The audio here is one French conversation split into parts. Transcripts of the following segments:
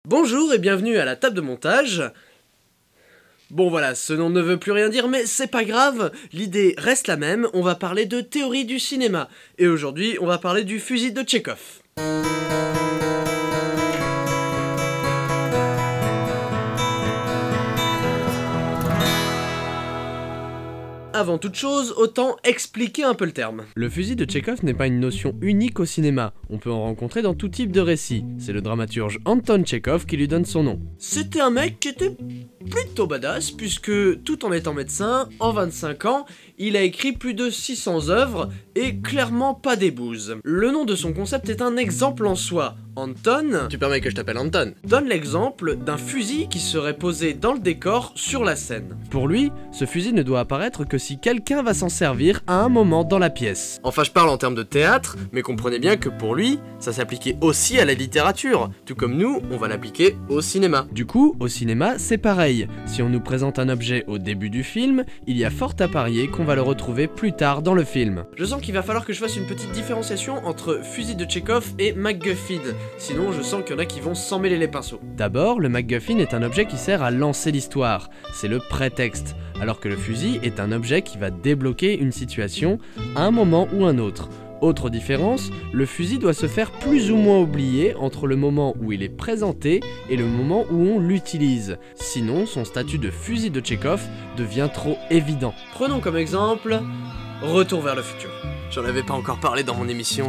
Bonjour et bienvenue à la table de montage. Bon voilà, ce nom ne veut plus rien dire, mais c'est pas grave, l'idée reste la même, on va parler de théorie du cinéma. Et aujourd'hui, on va parler du fusil de Tchekhov. Avant toute chose, autant expliquer un peu le terme. Le fusil de Tchekhov n'est pas une notion unique au cinéma, on peut en rencontrer dans tout type de récit. C'est le dramaturge Anton Tchekhov qui lui donne son nom. C'était un mec qui était plutôt badass, puisque tout en étant médecin, en 25 ans, il a écrit plus de 600 œuvres, et clairement pas des bouses. Le nom de son concept est un exemple en soi. Anton, tu permets que je t'appelle Anton, donne l'exemple d'un fusil qui serait posé dans le décor sur la scène. Pour lui, ce fusil ne doit apparaître que si quelqu'un va s'en servir à un moment dans la pièce. Enfin, je parle en termes de théâtre, mais comprenez bien que pour lui, ça s'appliquait aussi à la littérature, tout comme nous, on va l'appliquer au cinéma. Du coup, au cinéma, c'est pareil. Si on nous présente un objet au début du film, il y a fort à parier qu'on va le retrouver plus tard dans le film. Je sens qu'il va falloir que je fasse une petite différenciation entre fusil de Tchekhov et MacGuffin. Sinon, je sens qu'il y en a qui vont s'en mêler les pinceaux. D'abord, le MacGuffin est un objet qui sert à lancer l'histoire. C'est le prétexte. Alors que le fusil est un objet qui va débloquer une situation à un moment ou un autre. Autre différence, le fusil doit se faire plus ou moins oublier entre le moment où il est présenté et le moment où on l'utilise. Sinon, son statut de fusil de Tchekhov devient trop évident. Prenons comme exemple Retour vers le futur. J'en avais pas encore parlé dans mon émission,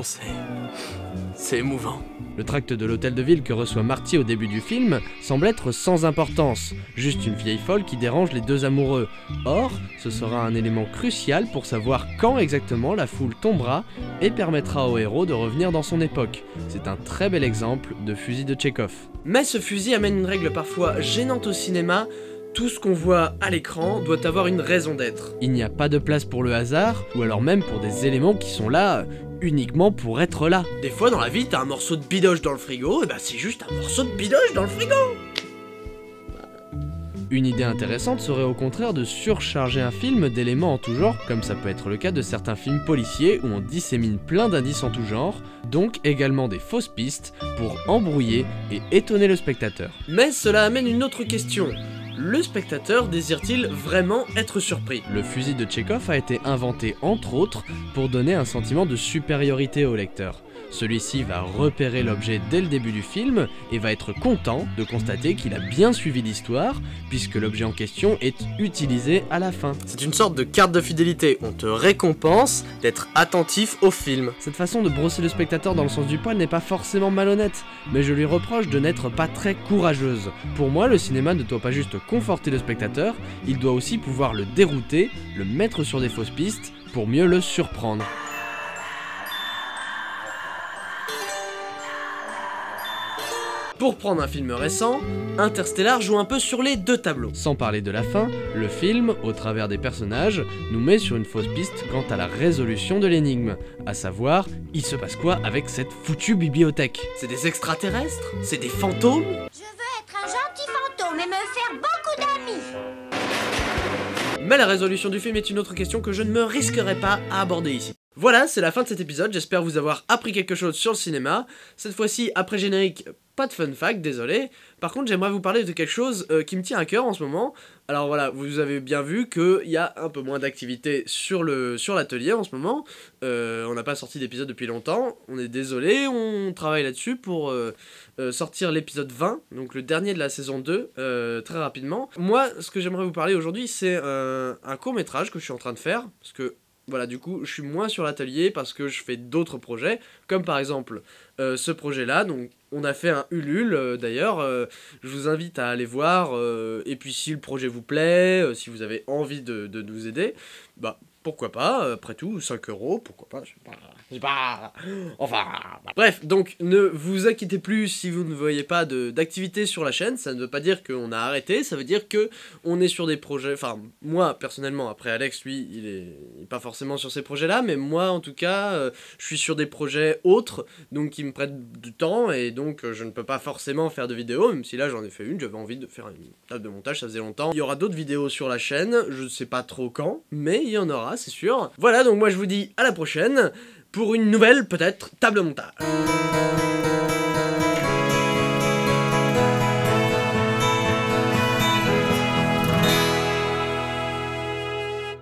c'est émouvant. Le tract de l'hôtel de ville que reçoit Marty au début du film semble être sans importance, juste une vieille folle qui dérange les deux amoureux. Or, ce sera un élément crucial pour savoir quand exactement la foule tombera et permettra au héros de revenir dans son époque. C'est un très bel exemple de fusil de Tchekhov. Mais ce fusil amène une règle parfois gênante au cinéma. Tout ce qu'on voit à l'écran doit avoir une raison d'être. Il n'y a pas de place pour le hasard, ou alors même pour des éléments qui sont là uniquement pour être là. Des fois dans la vie, t'as un morceau de bidoche dans le frigo, et bah c'est juste un morceau de bidoche dans le frigo. Une idée intéressante serait au contraire de surcharger un film d'éléments en tout genre, comme ça peut être le cas de certains films policiers où on dissémine plein d'indices en tout genre, donc également des fausses pistes pour embrouiller et étonner le spectateur. Mais cela amène une autre question. Le spectateur désire-t-il vraiment être surpris? Le fusil de Tchekhov a été inventé entre autres pour donner un sentiment de supériorité au lecteur. Celui-ci va repérer l'objet dès le début du film et va être content de constater qu'il a bien suivi l'histoire puisque l'objet en question est utilisé à la fin. C'est une sorte de carte de fidélité, on te récompense d'être attentif au film. Cette façon de brosser le spectateur dans le sens du poil n'est pas forcément malhonnête, mais je lui reproche de n'être pas très courageuse. Pour moi, le cinéma ne doit pas juste conforter le spectateur, il doit aussi pouvoir le dérouter, le mettre sur des fausses pistes pour mieux le surprendre. Pour prendre un film récent, Interstellar joue un peu sur les deux tableaux. Sans parler de la fin, le film, au travers des personnages, nous met sur une fausse piste quant à la résolution de l'énigme. À savoir, il se passe quoi avec cette foutue bibliothèque? C'est des extraterrestres? C'est des fantômes? Je veux être un gentil fantôme et me faire beaucoup d'amis. Mais la résolution du film est une autre question que je ne me risquerai pas à aborder ici. Voilà, c'est la fin de cet épisode, j'espère vous avoir appris quelque chose sur le cinéma. Cette fois-ci, après générique, pas de fun fact, désolé. Par contre, j'aimerais vous parler de quelque chose qui me tient à cœur en ce moment. Alors voilà, vous avez bien vu qu'il y a un peu moins d'activité sur l'atelier en ce moment. On n'a pas sorti d'épisode depuis longtemps, on est désolé, on travaille là-dessus pour sortir l'épisode 20, donc le dernier de la saison 2, très rapidement. Moi, ce que j'aimerais vous parler aujourd'hui, c'est un court-métrage que je suis en train de faire, parce que voilà, du coup, je suis moins sur l'atelier parce que je fais d'autres projets, comme par exemple ce projet-là. Donc, on a fait un Ulule, d'ailleurs, je vous invite à aller voir, et puis si le projet vous plaît, si vous avez envie de nous aider, bah, pourquoi pas, après tout, 5 €, pourquoi pas, je sais pas, enfin, bref, donc ne vous inquiétez plus si vous ne voyez pas d'activité sur la chaîne, ça ne veut pas dire qu'on a arrêté, ça veut dire que on est sur des projets, enfin, moi, personnellement, après Alex, lui, il est pas forcément sur ces projets-là, mais moi, en tout cas, je suis sur des projets autres, donc qui me prêtent du temps, et donc je ne peux pas forcément faire de vidéos, même si là, j'en ai fait une, j'avais envie de faire une table de montage, ça faisait longtemps. Il y aura d'autres vidéos sur la chaîne, je ne sais pas trop quand, mais il y en aura, c'est sûr. Voilà, donc moi je vous dis à la prochaine pour une nouvelle, peut-être, table de montage.